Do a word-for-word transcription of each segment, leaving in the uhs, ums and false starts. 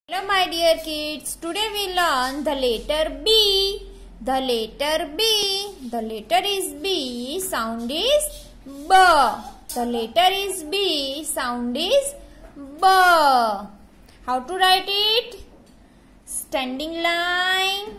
Hello my dear kids, today we learn the letter B. The letter B. The letter is B, sound is B. The letter is B, sound is B. How to write it? Standing line,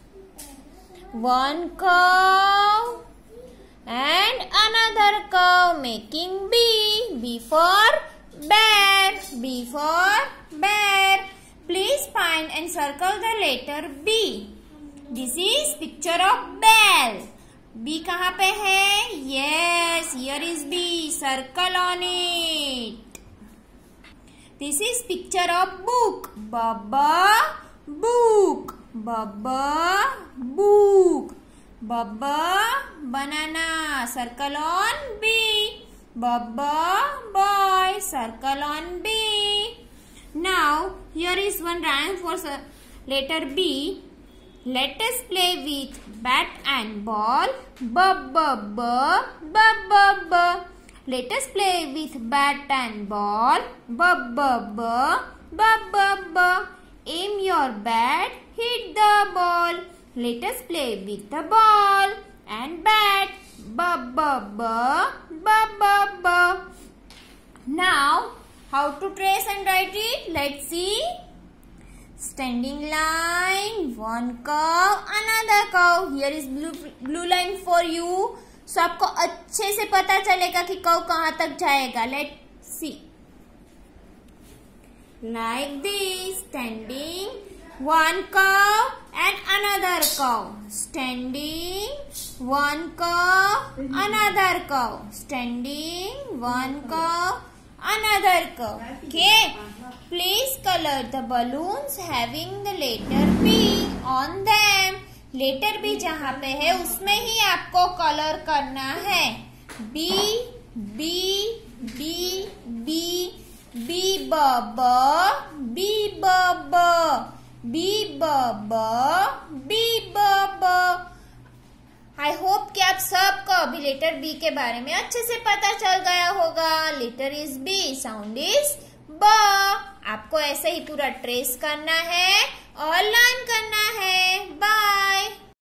one curve and another curve making B. B for bear. B for bear. Please find and circle the letter B. This is picture of bell. B कहाँ पे है? Yes, here is B. Circle on it. This is picture of book. Baba book. Baba book. Baba banana. Circle on B. Baba boy. Circle on B. Now, here is one rhyme for letter B. Let us play with bat and ball. Bub, bub, bub, bub, bub, bub. Let us play with bat and ball. Bub, bub, bub, bub, bub, bub. Aim your bat, hit the ball. Let us play with the ball and bat. Bub, bub, bub, bub, bub, bub. Now, how to trace and write it? Let's see. Standing line, one curve, another curve. Here is blue blue line for you. So आपको अच्छे से पता चलेगा कि curve कहाँ तक जाएगा. Let's see. Like this, standing, one curve and another curve. Standing, one curve, another curve. Standing, one curve, another curve. Okay. Please color the balloons having the letter B on them. Letter B जहाँ पे है उसमें ही आपको colour करना है. B, B, B, B, B, B, B, B, B, B, B, B, B, B. I hope कि आप सबको अभी लेटर बी के बारे में अच्छे से पता चल गया होगा. Letter is B, sound is ब. आपको ऐसे ही पूरा ट्रेस करना है और लर्न करना है. बाय.